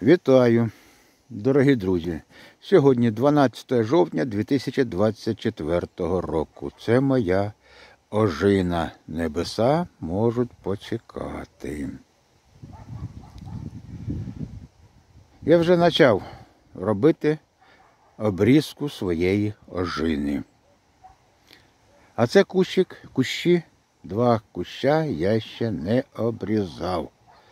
Вітаю, дорогі друзі! Сьогодні 12 жовтня 2024 року. Це моя ожина. Небеса можуть почекати. Я вже почав робити обрізку своєї ожини. А це кущі, 2 куща я ще не обрізав.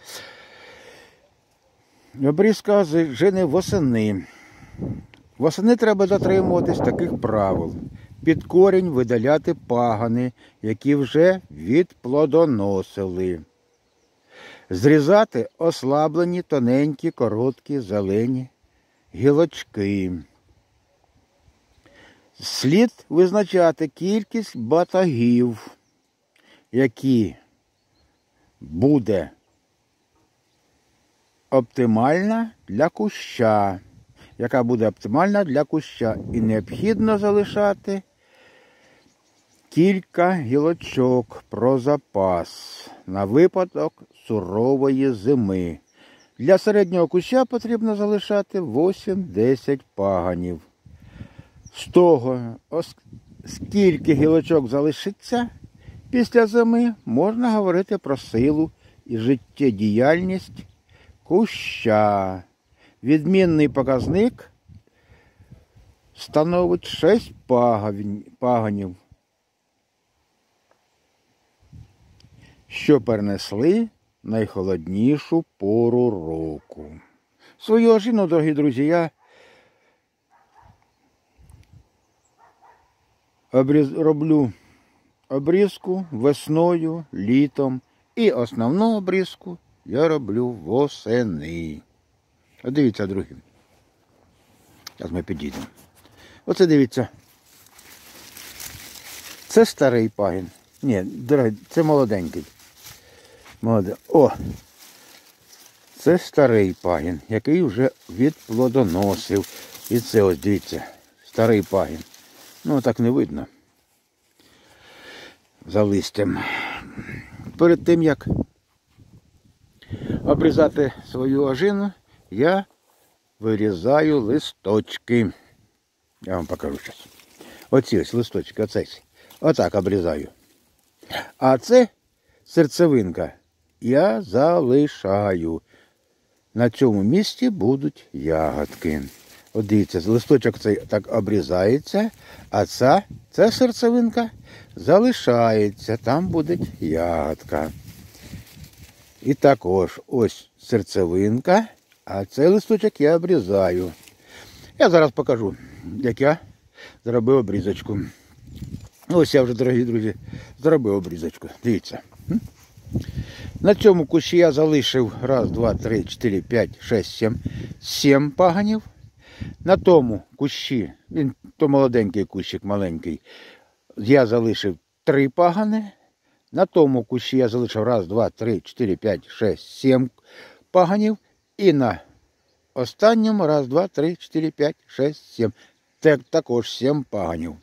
Обрізка ожини восени. Восени треба дотримуватись таких правил. Під корінь видаляти пагани, які вже відплодоносили. Зрізати ослаблені, тоненькі, короткі, зелені гілочки. Слід визначати кількість батогів, які буде оптимальна для куща, яка буде оптимальна для куща. І необхідно залишати кілька гілочок про запас на випадок сурової зими. Для середнього куща потрібно залишати 8-10 паганів. З того, скільки гілочок залишиться після зими, можна говорити про силу і життєдіяльність куща. Відмінний показник становить 6 паганів, що перенесли найхолоднішу пору року. Свою ожину, дорогі друзі, я роблю обрізку весною, літом. І основну обрізку я роблю восени. От дивіться, друзі. Зараз ми підійдемо. Оце дивіться. Це старий пагін. Ні, дорогі, це молоденький. О! Це старий пагін, який вже відплодоносив. І це ось, дивіться, старий пагін. Ну, так не видно. За листям. Перед тим, як обрізати свою ожину, я вирізаю листочки. Я вам покажу зараз. Оці ось листочки, оцей. Отак обрізаю. А це серцевинка я залишаю. На цьому місці будуть ягодки. От дивіться, листочок цей так обрізається, а ця серцевинка залишається. Там буде ягодка. І також ось серцевинка, а цей листочок я обрізаю. Я зараз покажу, як я зробив обрізочку. Ось я вже, дорогі друзі, зробив обрізочку. Дивіться. На цьому кущі я залишив 1, 2, 3, 4, 5, 6, 7 паганів. На тому кущі, він то молоденький кущик, маленький, я залишив 3 пагани. На тому кущі я залишив 1, 2, 3, 4, 5, 6, 7 паганів. І на останньому 1, 2, 3, 4, 5, 6, 7. Також 7 паганів.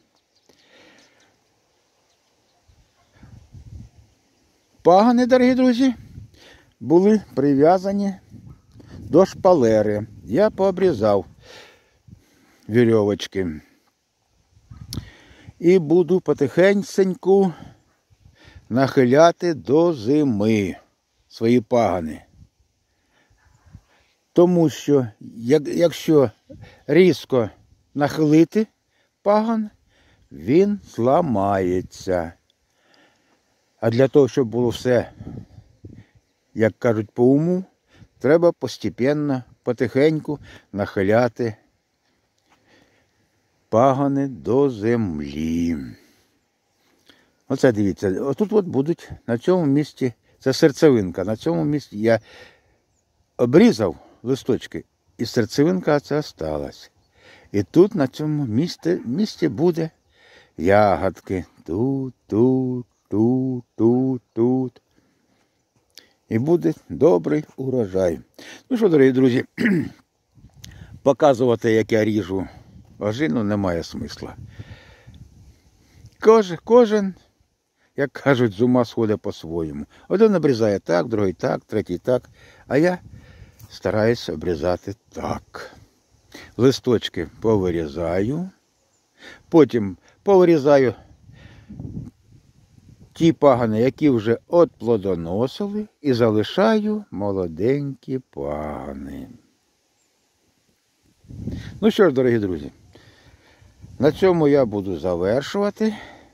Пагани, дорогі друзі, були прив'язані до шпалери. Я пообрізав вірьовочки. І буду потихеньку нахиляти до зими свої пагани. Тому що, якщо різко нахилити паган, він зламається. А для того, щоб було все, як кажуть по уму, треба постепенно, потихеньку нахиляти пагани до землі. Оце дивіться, отут от будуть на цьому місці, це серцевинка, на цьому місці я обрізав листочки, і серцевинка ця осталась. І тут на цьому місці буде ягодки. Тут. І буде добрий урожай. Ну що, дорогі друзі, показувати, як я ріжу ожину, немає смисла. Кожен, як кажуть, з ума сходить по-своєму. Один обрізає так, другий так, третій так. А я стараюсь обрізати так. Листочки повирізаю, потім повирізаю ті пагани, які вже отплодоносили, і залишаю молоденькі пагани. Ну що ж, дорогі друзі, на цьому я буду завершувати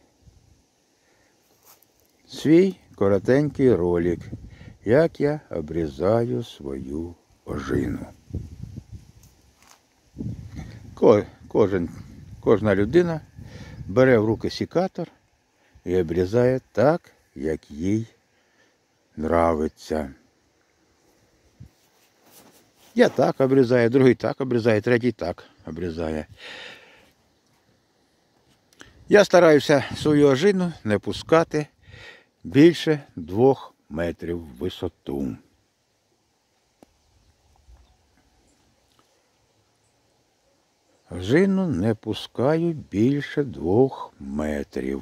свій коротенький ролик, як я обрізаю свою ожину. Кожна людина бере в руки секатор і обрізає так, як їй нравиться. Я так обрізаю, другий так обрізає, третій так обрізає. Я стараюся свою ожину не пускати більше 2 метрів в висоту. Ожину не пускаю більше 2 метрів.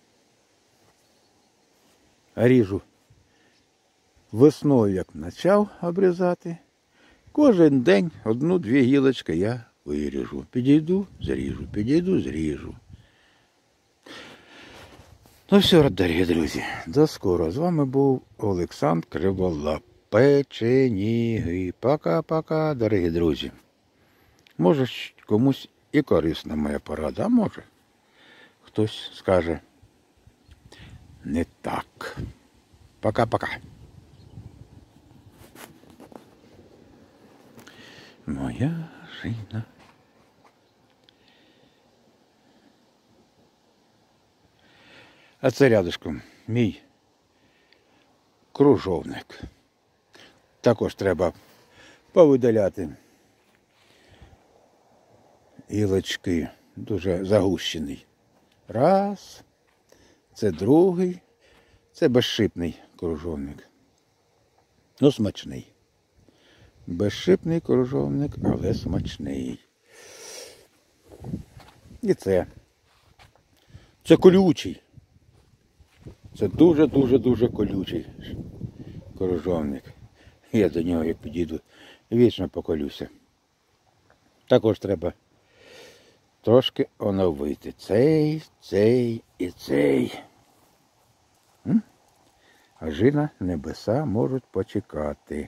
Ріжу весною, як почав обрізати. Кожен день 1-2 гілочки я виріжу. Підійду, зріжу, підійду, зріжу. Ну все, дорогі друзі, до скоро. З вами був Олександр Криволап. Печеніги. Пока-пока, дорогі друзі. Може, комусь і корисна моя порада, а може, хтось скаже не так. Пока-пока. Моя жина. А це рядышком мій кружовник. Також треба повидаляти гілочки, дуже загущений. Раз. Це другий. Це безшипний кружовник. Ну, смачний. Безшипний кружовник, але смачний. І це. Це колючий. Це дуже-дуже-дуже колючий кружовник. Я до нього, як підійду, вічно поколюся. Також треба трошки оновити цей і цей. Ожина, небеса можуть почекати.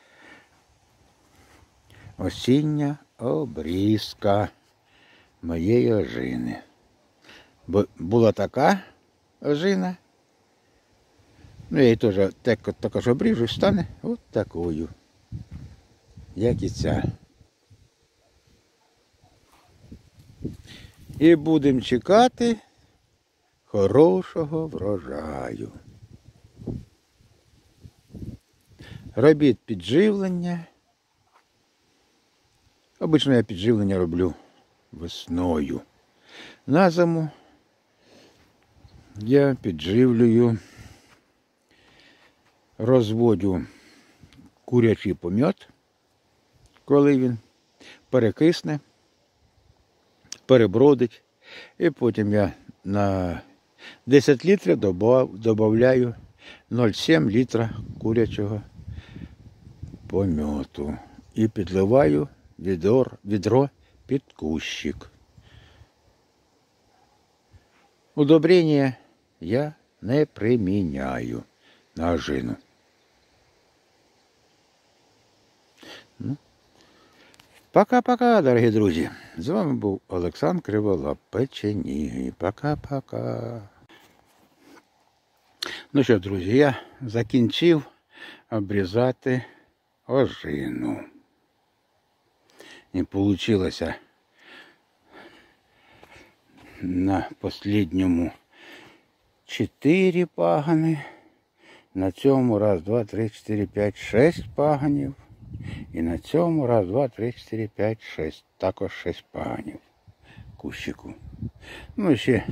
Осіння обрізка моєї ожини. Бо була така ожина, ну я її теж також обріжу і стане от такою, як і ця. І будемо чекати хорошого врожаю. Робіть підживлення. Обично я підживлення роблю весною. На зиму я підживлюю, розводю курячий помет, коли він перекисне, перебродить. І потім я на 10 літрів додаю 0,7 літра курячого помету. І підливаю відро під кущик. Удобрення я не приміняю на ожину. Пока-пока, дорогі друзі. З вами був Олександр Криволап. Печеніги. Пока-пока. Ну що, друзі, я закінчив обрізати ожину. І вийшло на останньому 4 пагани. На цьому 1, 2, 3, 4, 5, 6 паганів. І на цьому 1, 2, 3, 4, 5, 6. Також 6 паганів кущику. Ну ще,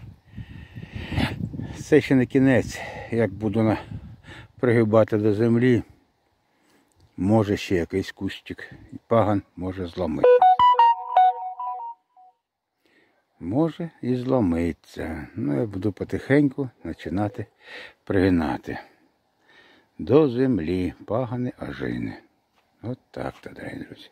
це ще не кінець. Як буду пригибати до землі, може ще якийсь кущик, паган може зламити. Може і зламиться. Ну, я буду потихеньку починати пригинати до землі пагани ожини. От так-то, дорогі друзі.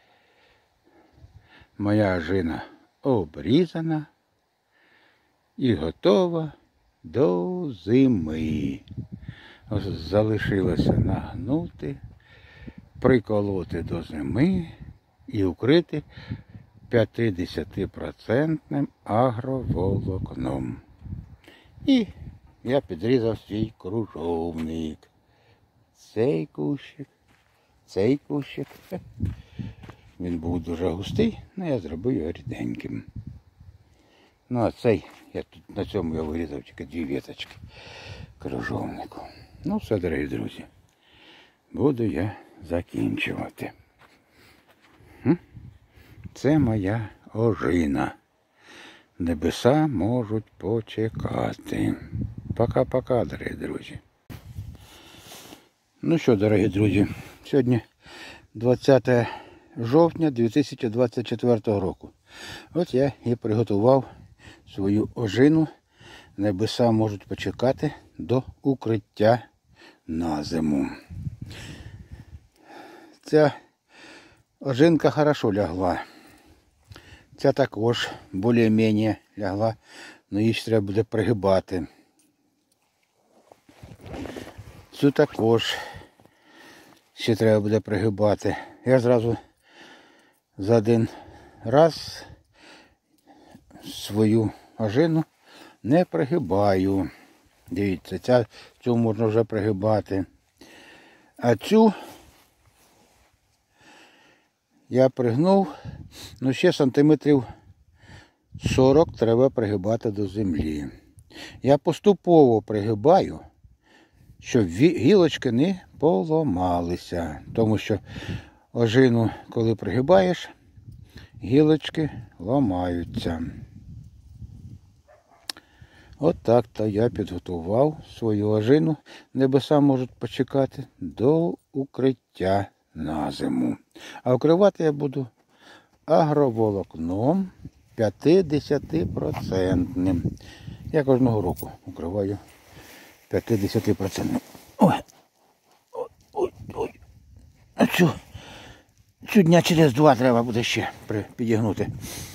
Моя ожина обрізана і готова до зими. Ось залишилося нагнути, приколоти до зими і укрити 50% агроволокном. І я підрізав свій кружовник. Цей кущик. Він був дуже густий, але я зробив його ріденьким. Ну а цей, на цьому я вирізав тільки 2 віточки кружовнику. Ну все, дорогі друзі, буду я закінчувати. Це моя ожина. Небеса можуть почекати. Пока-пока, дорогі друзі. Ну що, дорогі друзі, сьогодні 20 жовтня 2024 року. От я і приготував свою ожину. Небеса можуть почекати до укриття на зиму. Ця ожинка хорошо лягла. Ця також більш-менш лягла, але її ще треба буде пригибати. Цю також ще треба буде пригибати. Я зразу за один раз свою ожину не пригибаю. Дивіться, цю можна вже пригибати. А цю я пригнув, ну ще сантиметрів 40 треба пригибати до землі. Я поступово пригибаю, щоб гілочки не поламалися. Тому що ожину, коли пригибаєш, гілочки ламаються. От так-то я підготував свою ожину. Небеса можуть почекати до укриття на зиму. А укривати я буду агроволокном 50%. Я кожного року укриваю 50%. Ой. А цю дня через 2 треба буде ще підігнути.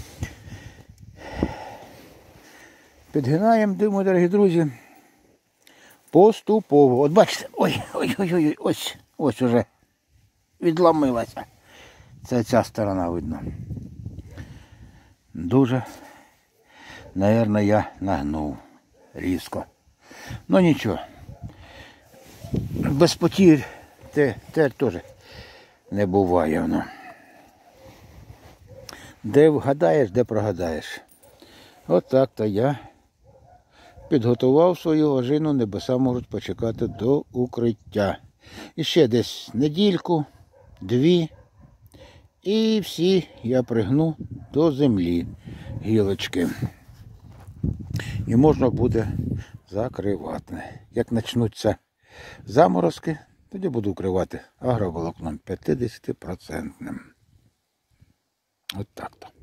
Підгинаємо, думаю, дорогі друзі, поступово. От бачите, ой, ось уже відломилася. Це ця сторона видно. Дуже, мабуть, я нагнув різко. Ну нічого. Без потір те теж не буває воно. Де вгадаєш, де прогадаєш. От так-то я підготував свою ожину, небеса можуть почекати до укриття. І ще десь недільку, 2, і всі я пригну до землі гілочки. І можна буде закривати. Як почнуться заморозки, тоді буду укривати агроволокном 50%. От так-то.